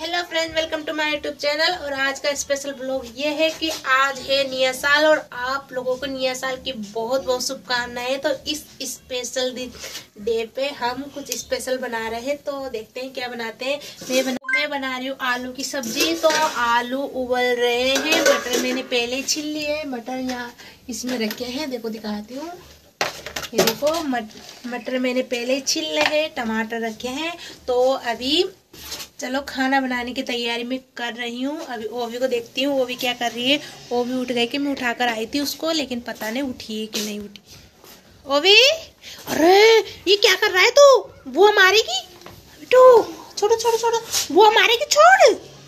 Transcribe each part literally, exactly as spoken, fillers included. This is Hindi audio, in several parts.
Hello friends, welcome to my YouTube channel. और आज का स्पेशल ब्लॉग ये है कि आज है नया साल और आप लोगों को नया साल की बहुत बहुत शुभकामनाएं। तो इस स्पेशल डे पे हम कुछ स्पेशल बना रहे हैं, तो देखते हैं क्या बनाते हैं। मैं बना मैं बना रही हूँ आलू की सब्जी। तो आलू उबल रहे हैं, मटर मैंने पहले छील लिए। मटर यहाँ इसमें रखे हैं, देखो दिखाती हूँ। ये देखो मट, मटर मैंने पहले छील रहे, टमाटर रखे हैं। तो अभी चलो खाना बनाने की तैयारी में कर रही हूँ। अभी ओवी को देखती हूँ, ओवी क्या कर रही है। ओवी उठ गई कि मैं उठाकर आई थी उसको, लेकिन पता नहीं उठी है कि नहीं उठी। ओवी, अरे ये क्या कर रहा है तू? वो मारेगी बेटू, छोड़ो छोड़ो छोड़ो, वो मारेगी, छोड़।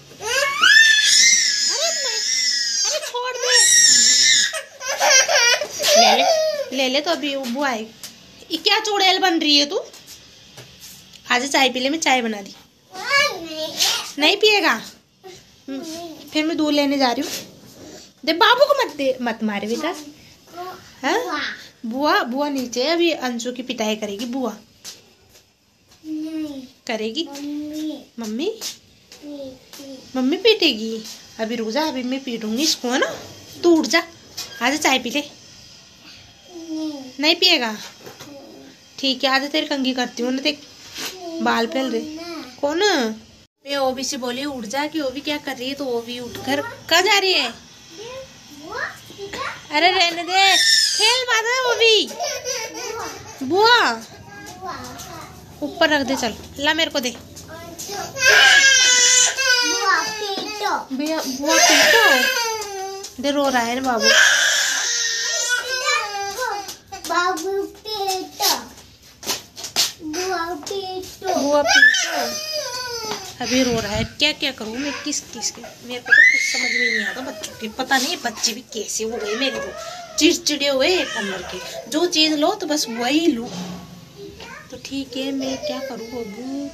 अरे नहीं, अरे छोड़ दे, ले ले ले ले। तो अभी वो आएगी। ये क्या चुड़ैल बन रही है तू? आज चाय पी ले, मैं चाय बना दी। नहीं पिएगा? फिर मैं दूध लेने जा रही हूँ। दे बाबू को मत दे, मत मारे बेटा। हाँ बुआ, बुआ नीचे अभी अंशु की पिटाई करेगी। बुआ करेगी, मम्मी मम्मी पीटेगी। अभी रुक जा, अभी मैं पीटूंगी इसको, है ना। तू उठ जा, आजा चाय पी ले। नहीं पिएगा? ठीक है, आजा तेरी कंघी करती हूँ ना, देख बाल फैल रहे। कौन? मैं ओवी से बोली उठ जा, कि ओवी क्या कर रही है। तो ओवी उठकर कहाँ जा रही है? अरे रहने दे, खेल बात है। ओवी बुआ ऊपर रख दे, चल ला मेरे को दे। भैया बुआ पीटो दे, रो रहा है बाबू। बाबू पीटो, बुआ पीटो, बुआ पीटो। अभी रो रहा है, क्या क्या करूँ मैं, किस किस के। मेरे को तो कुछ समझ में नहीं आता बच्चों के। पता नहीं बच्चे भी कैसे हो गए मेरे को, चिड़चिड़े हुए एक नंबर के। जो चीज लो तो बस वही लो। तो ठीक है, मैं क्या करूँ बाबू।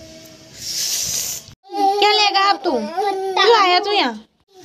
क्या लेगा अब तू? क्यों आया तू यहाँ?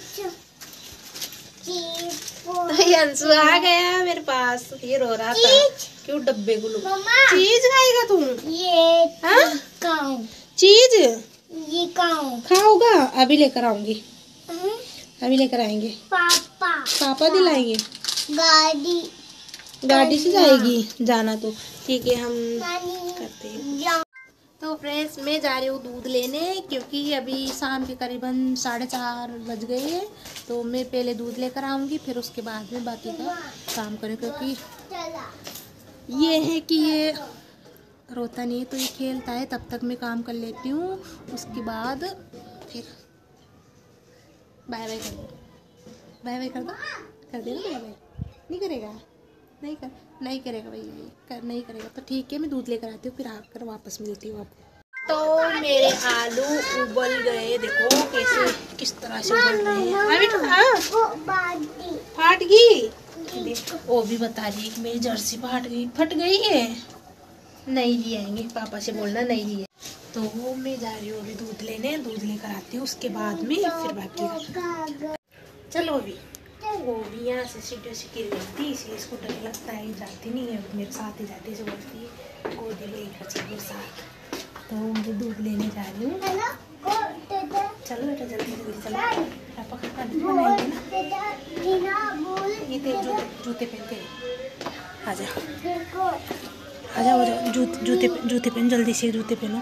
अंशु आ गया मेरे पास, ये रो रहा था। क्यों डब्बे को लो। चीज खाएगा तू? ये हाँ खाऊं, चीज ये खाऊं, खाओगा? अभी लेकर आऊंगी, अभी लेकर आएंगे। पापा पापा दिलाएंगे। गाड़ी गाड़ी से जाएगी जाना? तो ठीक है, हम करते हैं। तो फ्रेंड्स, मैं जा रही हूँ दूध लेने, क्योंकि अभी शाम के करीबन साढ़े चार बज गए हैं। तो मैं पहले दूध लेकर आऊँगी, फिर उसके बाद में बाकी का काम करें। क्योंकि ये है कि ये रोता नहीं है, तो ये खेलता है। तब तक मैं काम कर लेती हूँ, उसके बाद फिर बाय बाय कर दो। बाय बाय कर दो, कर देना बाय बाय। नहीं करेगा? नहीं कर नहीं करेगा भैया, कर नहीं करेगा। तो ठीक है, मैं दूध लेकर आती हूँ, फिर आकर वापस मिलती हूँ आपको। तो मेरे आलू उबल गए, देखो कैसे किस तरह से उबल रहे हैं। अभी तो हाँ फाट गई। वो भी बता रही है कि मेरी जर्सी फाट गई। फट गई है? नहीं ले आएंगे, पापा से बोलना नहीं लिए। तो वो मैं जा रही हूँ अभी दूध लेने, दूध लेकर आती हूँ, उसके बाद में फिर बाकी का। चलो अभी वो भी यहाँ से सीढ़ियों से गिर गई थी, इसलिए इसको डर लगता है, जाती नहीं है मेरे साथ ही जाती है। बोलती है गोदी लेकर चलिए साथ। तो मुझे दूध लेने जा रही हूँ। चलो बेटा जल्दी जल्दी चलो, पापा खाना बनाएंगे ना। ये तेरे जूते जूते पहन के आ जा, आ जाओ आ जाओ। जूते जूते जूते पहन, जल्दी से जूते पहनो।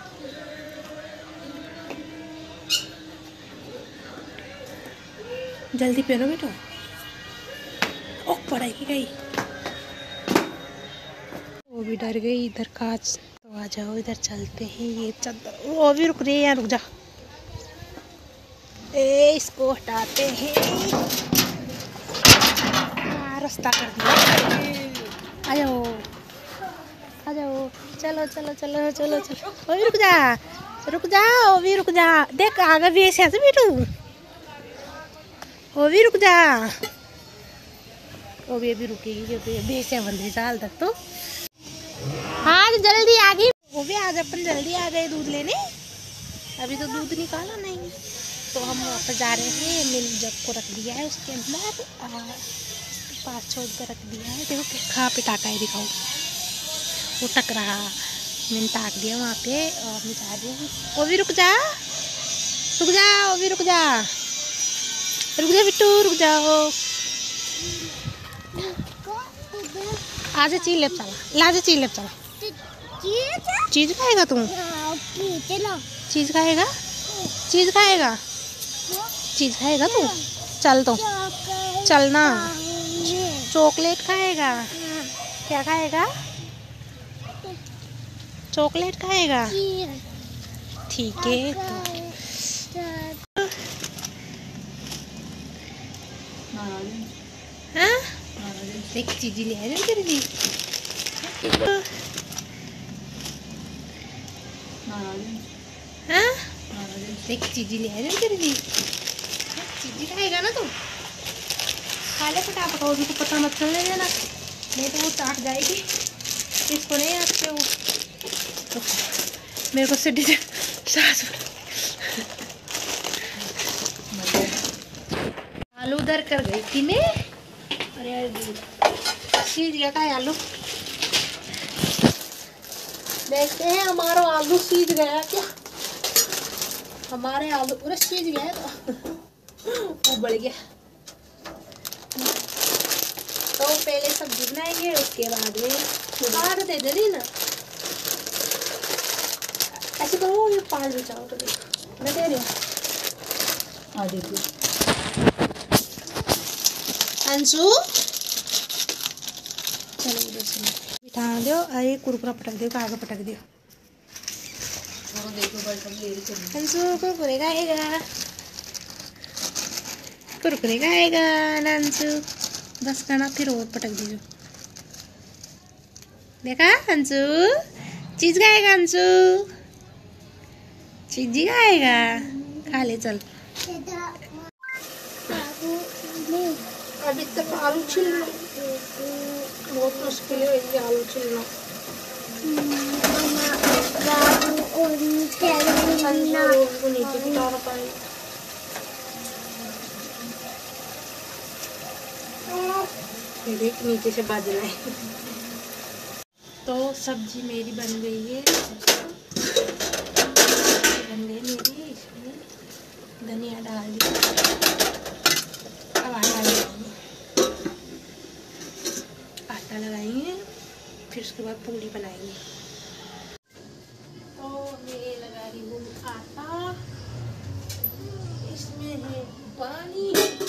जल्दी पहनो बेटा। ओ पड़ेगी गई, वो भी डर गई। इधर कांच, तो आ जाओ इधर चलते हैं। ये चादर वो भी रुक रही है, यहाँ रुक जा। ए इसको हटाते हैं। आ, रास्ता कर दिया। आ जाओ आ जाओ, चलो चलो चलो चलो चलो। ओ भी रुक जा, रुक जा, ओ भी रुक जा। देख आगे भी ऐसे ऐसे बेटू, ओ भी रुक जा। वो भी अभी रुकेगी, क्योंकि भैंसे बन रही साल तक। तो हाँ जल्दी आ गई वो भी। आज अपन जल्दी आ गए दूध लेने, अभी तो दूध निकाला नहीं। तो हम वापस जा रहे हैं। मिल जग को रख दिया है उसके अंदर, पास छोड़ कर रख दिया है। देखो खा पिटाका है, दिखाओ वो टक रहा। मैंने ताक दिया वहाँ पे और मैं जा रही हूँ। वो भी रुक जा, रुक रुक जा, रुक जा बिट्टू, रुक जाओ। आज चीज ले चला, लाज चीज ले चला। चीज खाएगा तू? चीज खाएगा? चीज खाएगा? चीज खाएगा तू? चल तो चलना। चॉकलेट खाएगा? क्या खाएगा? चॉकलेट खाएगा? ठीक है तो हाँ देख चीज ले आए तेरे लिए। हाँ देख चीज ले आए तेरे लिए। चीज खाएगा ना तू? खा ले फटाफट, और भी को पता मत चलने देना, नहीं तो वो चाट जाएगी। इसको नहीं आते वो तो मेरे को सिटी से सांस। आलू उधर कर गई थी मैं। अरे सीज गया का आलू। देखते हैं हमारा आलू सीज गया क्या। हमारे आलू पूरा सीज गया तो वो बढ़ गया। तो पहले सब्जी बनाएंगे, उसके बाद में काट दे दे ना। ऐसे करो, ये पाल बचाओ तो देखो मैं दे रही हूँ। हाँ देखिए अंशु, चलो उधर से बिठा दो। अरे कुरकुरा पटक दो, आगे पटक दो। अंशु कुरकुरे खाएगा, कुरकुरे खाएगा अंशु। बस करना, फिर और पटक दीजिए। देखा अंशु? चीज खाएगा अंशु? चीज ही खाएगा? खा ले चल। अभी तक आलू छिलना बहुत मुश्किल है, ये आलू छिलना। नीचे भी डाल पाए। देख नीचे से बाज रहा है। तो सब्जी मेरी बन गई है, बन गई मेरी। इसमें धनिया डाल दी, अब आटा लगाएंगे, आटा लगाएंगे फिर उसके बाद पूरी बनाएंगे। तो मैं लगा रही हूँ आटा, इसमें है पानी।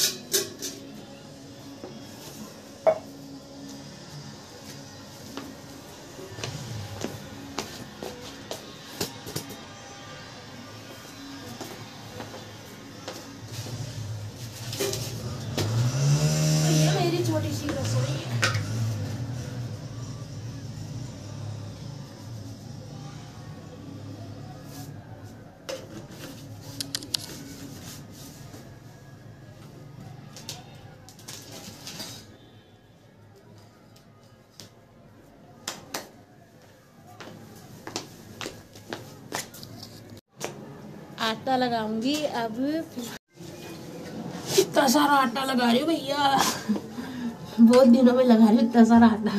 छोटी सी रसोई है। आटा लगाऊंगी अब। इतना सारा आटा लगा रही हूँ भैया, बहुत दिनों में लगा रही हूँ इतना सारा आटा।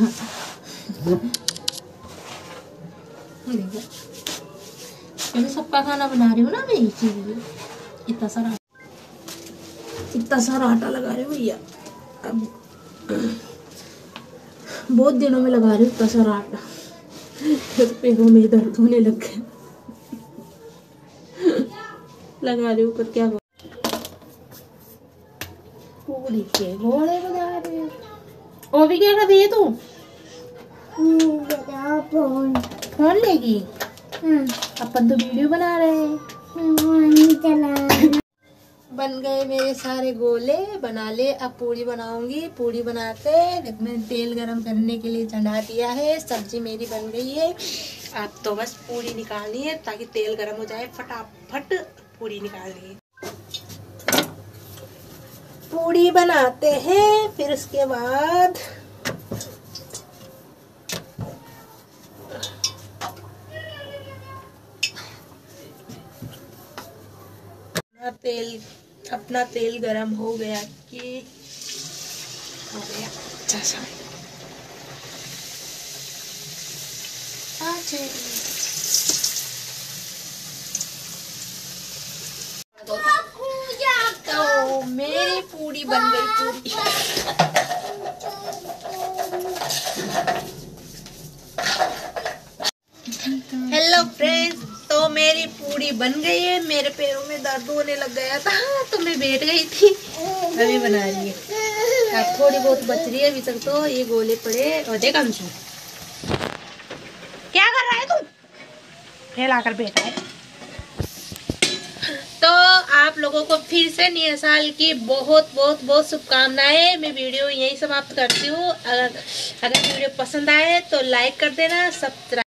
देखो सबका खाना बना रही हूँ ना मैं, इसीलिए इतना सारा इतना सारा आटा लगा रही हूँ भैया। अब बहुत दिनों में लगा रही हूँ इतना सारा आटा, फिर पैरों में दर्द होने लग गया। लगा रही हूँ पर क्या पूरी के घोड़े बना रहे हो। वो भी क्या कर रही है तू? फोन फोन लेगी? अपन तो वीडियो बना रहे हैं। बन गए मेरे सारे गोले, बना ले। अब पूरी बनाऊंगी। पूरी बनाते मैंने तेल गरम करने के लिए चढ़ा दिया है। सब्जी मेरी बन गई है। अब तो बस पूरी निकालनी है ताकि तेल गरम हो जाए, फटाफट पूरी निकालनी है। पूरी बनाते हैं, फिर उसके बाद अपना तेल अपना तेल गरम हो गया कि हो गया अच्छा सा। अच्छा मेरी पूरी बन गई पूरी। हेलो फ्रेंड्स, तो मेरी पूरी बन गई है। मेरे पैरों में दर्द होने लग गया था तो मैं बैठ गई थी, अभी बना रही है। अब थोड़ी बहुत बच रही है, अभी तक तो ये गोले पड़े। और देख अंशु क्या कर रहा है तू, फैलाकर बैठा है। तो आप लोगों को फिर से नए साल की बहुत बहुत बहुत शुभकामनाएं। मैं वीडियो यहीं समाप्त करती हूँ। अगर अगर वीडियो पसंद आए तो लाइक कर देना, सब्सक्राइब